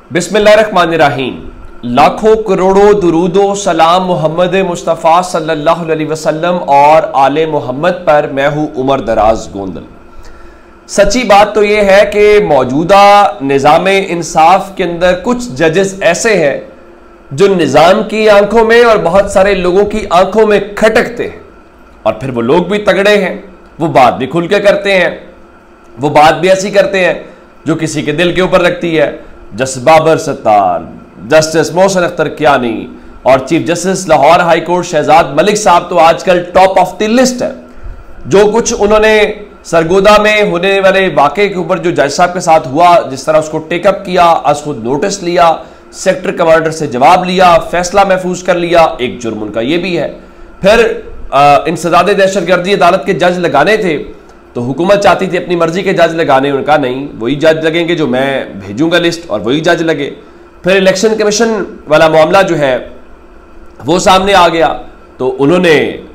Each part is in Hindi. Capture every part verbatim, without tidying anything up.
बिस्मिल्लाहिर्रहमानिर्रहीम। लाखों करोड़ों दुरूदो सलाम मोहम्मद मुस्तफ़ा सल्लल्लाहु अलैहि वसल्लम और आले मोहम्मद पर। मैं हूँ उमर दराज गोंदल। सच्ची बात तो ये है कि मौजूदा निज़ाम इंसाफ के अंदर कुछ जजेस ऐसे हैं जो निज़ाम की आंखों में और बहुत सारे लोगों की आंखों में खटकते हैं, और फिर वो लोग भी तगड़े हैं, वो बात भी खुल के करते हैं, वो बात भी ऐसी करते हैं जो किसी के दिल के ऊपर रखती है। जस्टिस बाबर सत्तार, जस्टिस मोहसिन अख्तर कियानी और chief justice Lahore high court Shahzad Malik साहब तो आजकल टॉप ऑफ द लिस्ट है। जो कुछ उन्होंने सरगोदा में होने वाले वाक़े के ऊपर जो जज साहब के साथ हुआ, जिस तरह उसको टेकअप किया, आज खुद नोटिस लिया, सेक्टर कमांडर से जवाब लिया, फैसला महफूज कर लिया, एक जुर्म उनका ये भी है। फिर इंसदाद दहशतगर्दी अदालत के जज लगाने थे तो हुकूमत चाहती थी अपनी मर्जी के जज लगाने, उनका नहीं, वही जज लगेंगे जो मैं भेजूंगा लिस्ट, और वही जज लगे। फिर इलेक्शन कमीशन वाला मामला जो है वो सामने आ गया तो उन्होंने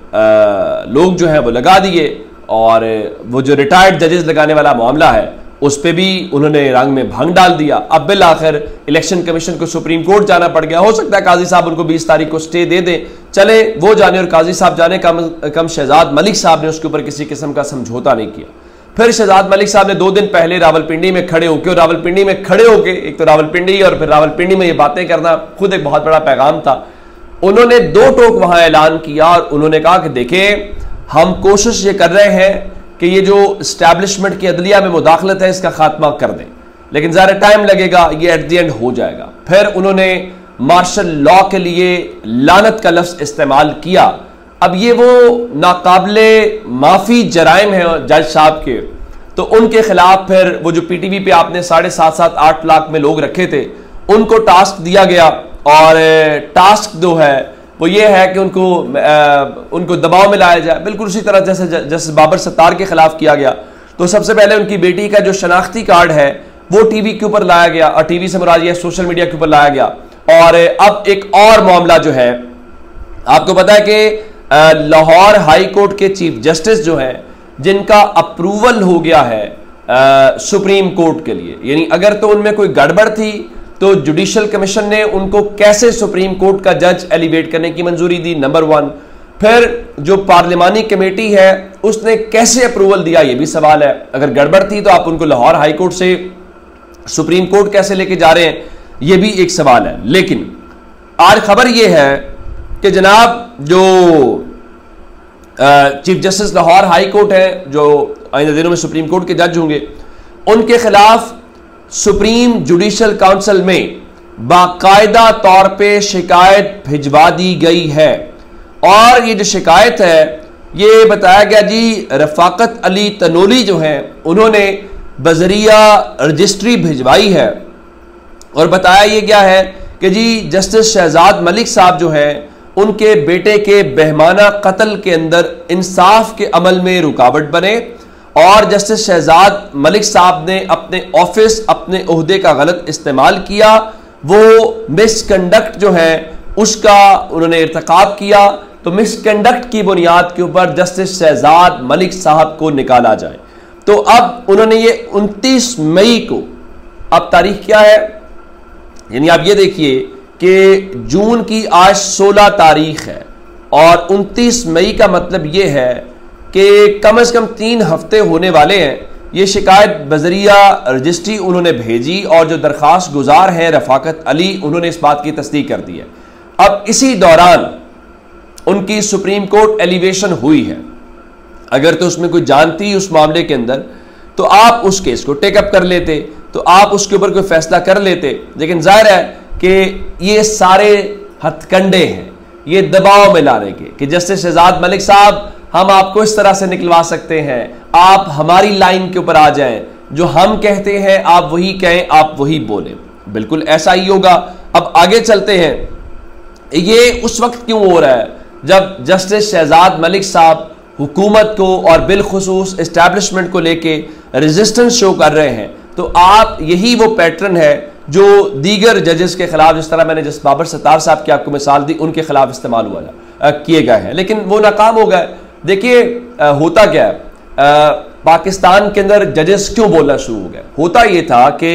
आ, लोग जो है वो लगा दिए, और वो जो रिटायर्ड जजेस लगाने वाला मामला है उस पर भी उन्होंने रंग में भंग डाल दिया। अब बिल आखिर इलेक्शन कमीशन को सुप्रीम कोर्ट जाना पड़ गया। हो सकता है काजी साहब उनको बीस तारीख को स्टे दे दें, चले वो जाने और काजी साहब जाने, कम कम शहजाद मलिक साहब ने उसके ऊपर किसी किस्म का समझौता नहीं किया। फिर शहजाद मलिक साहब ने दो दिन पहले रावलपिंडी में खड़े होकर और रावलपिंडी में खड़े होकर एक तो रावलपिंडी और फिर रावलपिंडी में ये बातें करना खुद एक बहुत बड़ा पैगाम था। उन्होंने दो टोक वहां ऐलान किया और उन्होंने कहा कि देखें, हम कोशिश ये कर रहे हैं कि ये जो इस्टेब्लिशमेंट की अदलिया में मुदाखलत है इसका खात्मा कर दें, लेकिन ज़्यादा टाइम लगेगा, ये एट द एंड हो जाएगा। फिर उन्होंने मार्शल लॉ के लिए लानत का लफ्ज़ इस्तेमाल किया। अब ये वो नाकाबिले माफ़ी जराइम है जज साहब के, तो उनके खिलाफ फिर वो जो पीटीवी पे आपने साढ़े सात सात आठ लाख में लोग रखे थे उनको टास्क दिया गया, और टास्क जो है वो ये है कि उनको आ, उनको दबाव में लाया जाए, बिल्कुल उसी तरह जैसे जस्टिस बाबर सत्तार के खिलाफ किया गया। तो सबसे पहले उनकी बेटी का जो शनाख्ती कार्ड है वो टीवी के ऊपर लाया गया, और टीवी से मुराद ये सोशल मीडिया के ऊपर लाया गया। और अब एक और मामला जो है, आपको पता है कि लाहौर हाई कोर्ट के चीफ जस्टिस जो है जिनका अप्रूवल हो गया है आ, सुप्रीम कोर्ट के लिए, यानी अगर तो उनमें कोई गड़बड़ थी तो जुडिशल कमीशन ने उनको कैसे सुप्रीम कोर्ट का जज एलिवेट करने की मंजूरी दी, नंबर वन। फिर जो पार्लिमानी कमेटी है उसने कैसे अप्रूवल दिया, यह भी सवाल है। अगर गड़बड़ थी तो आप उनको लाहौर हाई कोर्ट से सुप्रीम कोर्ट कैसे लेके जा रहे हैं, यह भी एक सवाल है। लेकिन आज खबर यह है कि जनाब जो chief justice Lahore high court है, जो आइंदा दिनों में सुप्रीम कोर्ट के जज होंगे, उनके खिलाफ सुप्रीम जुडिशल काउंसिल में बाकायदा तौर पे शिकायत भिजवा दी गई है। और ये जो शिकायत है ये बताया गया जी रफाकत अली तनोली जो है उन्होंने बजरिया रजिस्ट्री भिजवाई है, और बताया ये गया है कि जी जस्टिस शहजाद मलिक साहब जो हैं उनके बेटे के बेहमाना कत्ल के अंदर इंसाफ के अमल में रुकावट बने, और जस्टिस शहजाद मलिक साहब ने अपने ऑफिस अपने ओहदे का गलत इस्तेमाल किया, वो मिसकंडक्ट जो है उसका उन्होंने इर्तिकाब किया। तो मिसकंडक्ट की बुनियाद के ऊपर जस्टिस शहजाद मलिक साहब को निकाला जाए। तो अब उन्होंने ये उनतीस मई को, अब तारीख क्या है, यानी आप ये देखिए कि जून की आज सोलह तारीख है और उनतीस मई का मतलब ये है कि कम से कम तीन हफ्ते होने वाले हैं। ये शिकायत बजरिया रजिस्ट्री उन्होंने भेजी, और जो दरखास्त गुजार हैं रफाकत अली, उन्होंने इस बात की तस्दीक कर दी है। अब इसी दौरान उनकी सुप्रीम कोर्ट एलिवेशन हुई है। अगर तो उसमें कोई जानती उस मामले के अंदर तो आप उस केस को टेकअप कर लेते, तो आप उसके ऊपर कोई फैसला कर लेते। लेकिन जाहिर है कि ये सारे हथकंडे हैं ये दबाव में लाने के कि जस्टिस शहजाद मलिक साहब हम आपको इस तरह से निकलवा सकते हैं, आप हमारी लाइन के ऊपर आ जाएं, जो हम कहते हैं आप वही कहें, आप वही बोलें। बिल्कुल ऐसा ही होगा। अब आगे चलते हैं, ये उस वक्त क्यों हो रहा है जब जस्टिस शहजाद मलिक साहब हुकूमत को और बिलखुसूस इस्टेब्लिशमेंट को लेके रेजिस्टेंस शो कर रहे हैं। तो आप यही वो पैटर्न है जो दीगर जजेस के खिलाफ, जिस तरह मैंने जिस बाबर सत्तार साहब की आपको मिसाल दी, उनके खिलाफ इस्तेमाल हुआ किए गए हैं, लेकिन वो नाकाम हो गए। देखिए होता क्या है, आ, पाकिस्तान के अंदर जजेस क्यों बोलना शुरू हो गए। होता यह था कि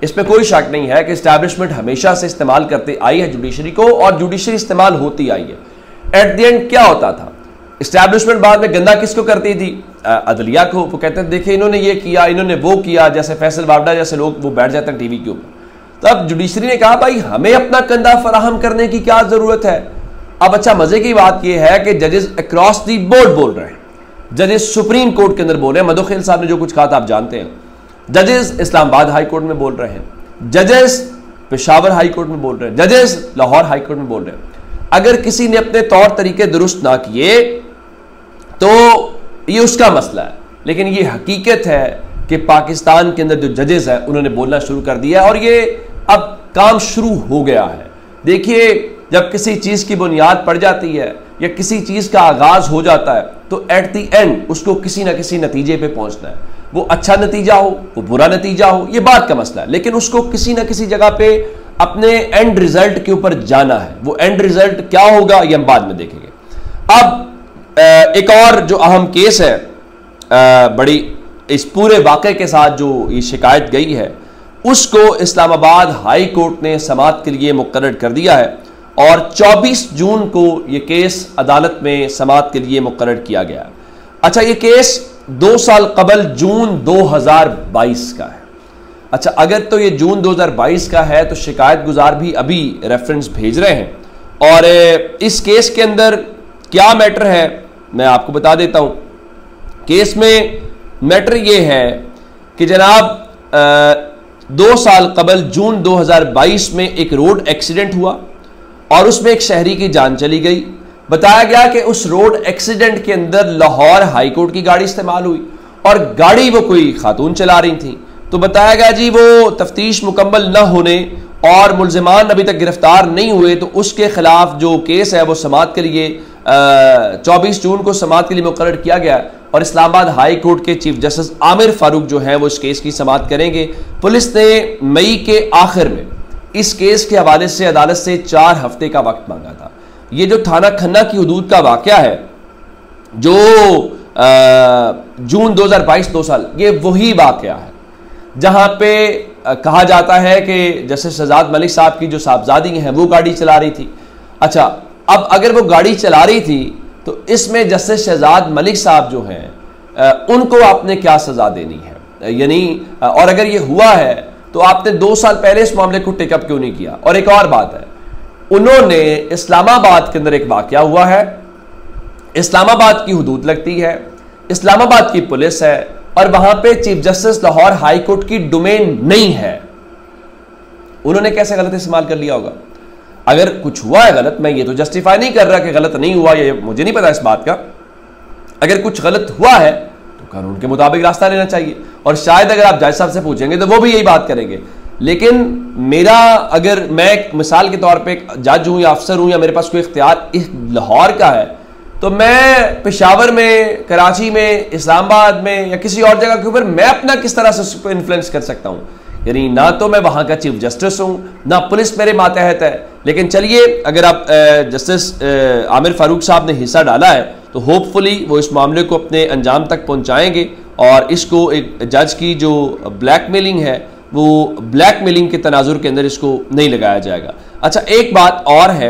इसमें कोई शक नहीं है कि इस्टेब्लिशमेंट हमेशा से इस्तेमाल करते आई है जुडिशरी को, और जुडिशरी इस्तेमाल होती आई है। एट द एंड क्या होता था, इस्टेब्लिशमेंट बाद में गंदा किसको करती थी? अदलिया को। वो कहते हैं देखिए इन्होंने ये किया, इन्होंने वो किया, जैसे फैसल वावडा जैसे लोग वो बैठ जाते हैं टीवी के ऊपर। तब जुडिशरी ने कहा भाई हमें अपना कंधा फराहम करने की क्या जरूरत है। अब अच्छा मजे की बात यह है कि जजेस अक्रॉस दी बोर्ड बोल रहे हैं, जजेस सुप्रीम कोर्ट के अंदर बोल रहे हैं, मधुखेल साहब ने जो कुछ कहा था आप जानते हैं, जजेस इस्लामाबाद हाई कोर्ट में बोल रहे हैं, जजेस पेशावर हाई कोर्ट में बोल रहे हैं, जजेस लाहौर हाई कोर्ट में बोल रहे हैं। अगर किसी ने अपने तौर तरीके दुरुस्त ना किए तो ये उसका मसला है, लेकिन ये हकीकत है कि पाकिस्तान के अंदर जो जजेस हैं उन्होंने बोलना शुरू कर दिया है और ये अब काम शुरू हो गया है। देखिए जब किसी चीज की बुनियाद पड़ जाती है या किसी चीज का आगाज हो जाता है तो एट द एंड उसको किसी ना किसी नतीजे पे पहुंचना है। वो अच्छा नतीजा हो, वो बुरा नतीजा हो, ये बात का मसला है, लेकिन उसको किसी ना किसी जगह पे अपने एंड रिजल्ट के ऊपर जाना है। वो एंड रिजल्ट क्या होगा ये हम बाद में देखेंगे। अब एक और जो अहम केस है, बड़ी इस पूरे वाक़े के साथ जो ये शिकायत गई है उसको इस्लामाबाद हाई कोर्ट ने समाअत के लिए मुकर्रर कर दिया है और चौबीस जून को ये केस अदालत में समाअत के लिए मुकर्रर किया गया। अच्छा ये केस दो साल कबल जून दो हज़ार बाईस का है। अच्छा अगर तो ये जून दो हज़ार बाईस का है तो शिकायत गुजार भी अभी रेफरेंस भेज रहे हैं और इस केस के अंदर क्या मैटर है मैं आपको बता देता हूं। केस में मैटर ये है कि जनाब दो साल कबल जून दो हज़ार बाईस में एक रोड एक्सीडेंट हुआ और उसमें एक शहरी की जान चली गई। बताया गया कि उस रोड एक्सीडेंट के अंदर लाहौर हाई कोर्ट की गाड़ी इस्तेमाल हुई और गाड़ी वो कोई खातून चला रही थी। तो बताया गया जी वो तफ्तीश मुकम्मल न होने और मुल्जिमान अभी तक गिरफ्तार नहीं हुए तो उसके खिलाफ जो केस है वो समाअत के लिए चौबीस जून को समाअत के लिए मुकर्रर किया गया और इस्लामाबाद हाई कोर्ट के चीफ जस्टिस आमिर फारूक जो है वो इस केस की समाअत करेंगे। पुलिस ने मई के आखिर में इस केस के हवाले से अदालत से चार हफ्ते का वक्त मांगा था। ये जो थाना खन्ना की हुदूद का वाकया है जो आ, जून दो हज़ार बाईस दो साल ये वही वाकया है जहां पे आ, कहा जाता है कि जस्टिस शहजाद मलिक साहब की जो साहबजादी हैं वो गाड़ी चला रही थी। अच्छा अब अगर वो गाड़ी चला रही थी तो इसमें जस्टिस शहजाद मलिक साहब जो हैं उनको आपने क्या सजा देनी है, यानी और अगर ये हुआ है तो आपने दो साल पहले इस मामले को टेकअप क्यों नहीं किया। और एक और बात है, उन्होंने इस्लामाबाद के अंदर एक वाकया हुआ है, इस्लामाबाद की हुदूद लगती है, इस्लामाबाद की पुलिस है और वहां पे chief justice Lahore high court की डोमेन नहीं है। उन्होंने कैसे गलत इस्तेमाल कर लिया होगा। अगर कुछ हुआ है गलत, मैं ये तो जस्टिफाई नहीं कर रहा कि गलत नहीं हुआ, ये मुझे नहीं पता इस बात का। अगर कुछ गलत हुआ है तो कानून के मुताबिक रास्ता लेना चाहिए और शायद अगर आप जज साहब से पूछेंगे तो वो भी यही बात करेंगे। लेकिन मेरा अगर मैं मिसाल के तौर पे जज हूं या अफसर हूं या मेरे पास कोई इख्तियार लाहौर का है तो मैं पेशावर में, कराची में, इस्लामाबाद में या किसी और जगह के ऊपर मैं अपना किस तरह से उसको इन्फ्लुएंस कर सकता हूं। यानी ना तो मैं वहां का चीफ जस्टिस हूं ना पुलिस मेरे मातहत है। लेकिन चलिए अगर आप जस्टिस आमिर फारूक साहब ने हिस्सा डाला है तो होपफुली वो इस मामले को अपने अंजाम तक पहुंचाएंगे और इसको एक जज की जो ब्लैकमेलिंग है वो ब्लैकमेलिंग के तनाजुर के अंदर इसको नहीं लगाया जाएगा। अच्छा एक बात और है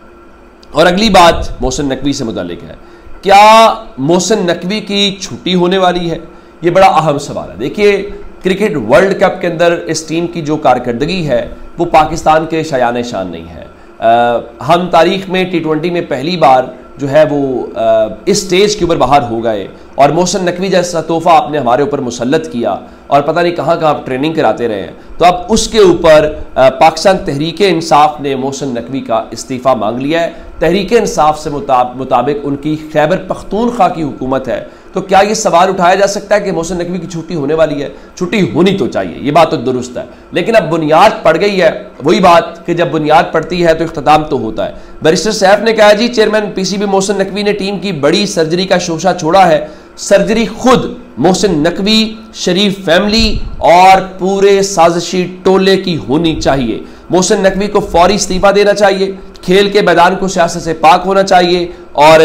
और अगली बात मोहसिन नकवी से मुताल्लिक है, क्या मोहसिन नकवी की छुट्टी होने वाली है? ये बड़ा अहम सवाल है। देखिए क्रिकेट वर्ल्ड कप के अंदर इस टीम की जो कारकर्दगी है वो पाकिस्तान के शायान शान नहीं है। आ, हम तारीख में टी ट्वेंटी में पहली बार जो है वो आ, इस स्टेज के ऊपर बाहर हो गए और मोहसिन नकवी जैसा तोहफा आपने हमारे ऊपर मुसल्लत किया और पता नहीं कहाँ कहाँ आप ट्रेनिंग कराते रहे हैं। तो अब उसके ऊपर पाकिस्तान तहरीक इंसाफ ने मोहसिन नकवी का इस्तीफ़ा मांग लिया है। तहरीक इंसाफ से मुताबिक उनकी खैबर पख्तूनख्वा की हुकूमत है। तो क्या ये सवाल उठाया जा सकता है कि मोहसिन नकवी की छुट्टी होने वाली है? छुट्टी होनी तो चाहिए, ये बात तो दुरुस्त है, लेकिन अब बुनियाद पड़ गई है। वही बात कि जब बुनियाद पड़ती है तो इख्तिताम तो होता है। बैरिस्टर सैफ ने कहा जी चेयरमैन पीसीबी मोहसिन नकवी ने टीम की बड़ी सर्जरी का शोशा छोड़ा है। सर्जरी खुद मोहसिन नकवी, शरीफ फैमिली और पूरे साजिशी टोले की होनी चाहिए। मोहसिन नकवी को फौरी इस्तीफा देना चाहिए, खेल के मैदान को सियासत से पाक होना चाहिए और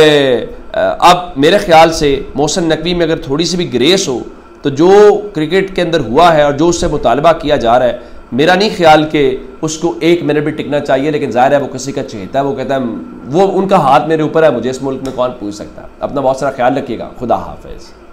अब मेरे ख्याल से मोहसिन नकवी में अगर थोड़ी सी भी ग्रेस हो तो जो क्रिकेट के अंदर हुआ है और जो उससे मुतालबा किया जा रहा है मेरा नहीं ख्याल कि उसको एक मिनट भी टिकना चाहिए, लेकिन जाहिर है वो किसी का चहेता है, वो कहता है वो उनका हाथ मेरे ऊपर है, मुझे इस मुल्क में कौन पूछ सकता है। अपना बहुत सारा ख्याल रखिएगा। खुदा हाफिज़।